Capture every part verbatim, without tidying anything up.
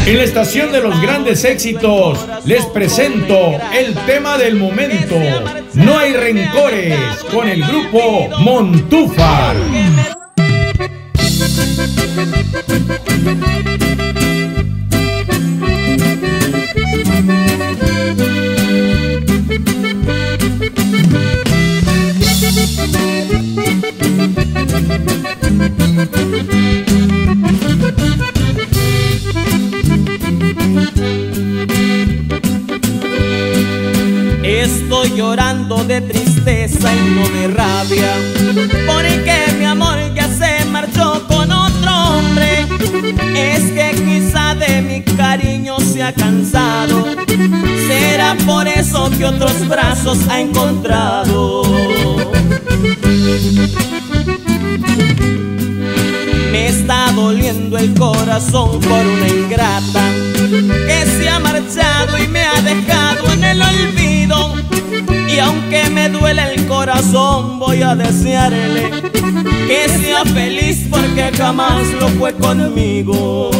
En la estación de los grandes éxitos les presento el tema del momento, No hay rencores, con el grupo Montúfar. Estoy llorando de tristeza y no de rabia, porque mi amor ya se marchó con otro hombre. Es que quizá de mi cariño se ha cansado, será por eso que otros brazos ha encontrado. Me está doliendo el corazón por una ingrata que se ha marchado y me ha dejado en el olvido. Y aunque me duele el corazón, voy a desearle que sea feliz, porque jamás lo fue conmigo.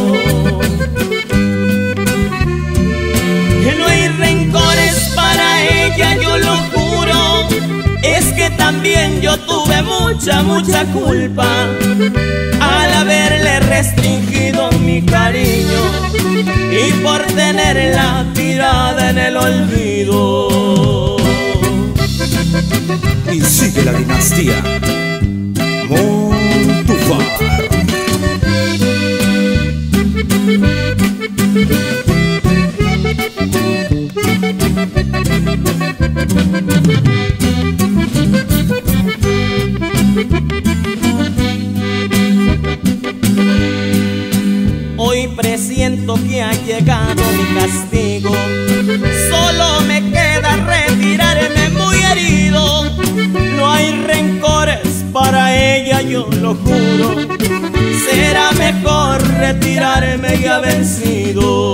Que no hay rencores para ella, yo lo juro. Es que también yo tuve mucha, mucha culpa al haberle restringido mi cariño y por tenerla tirada en el olvido. Y sigue la dinastía Montúfar. Hoy presiento que ha llegado mi castigo, solo me queda retirarme muy herido. No hay rencores para ella, yo lo juro. Será mejor retirarme ya vencido.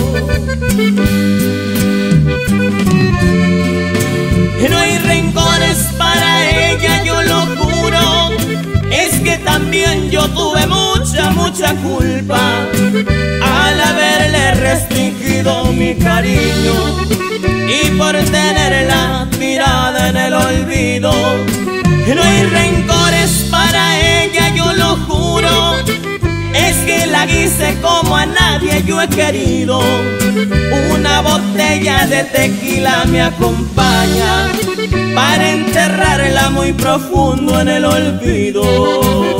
No hay rencores para ella, yo lo juro. Es que también yo tuve mucha, mucha culpa al haberle restringido mi cariño y por tenerla tirada en el olvido. No hay rencores para ella, yo lo juro. Es que la quise como a nadie yo he querido. Una botella de tequila me acompaña para enterrarla muy profundo en el olvido.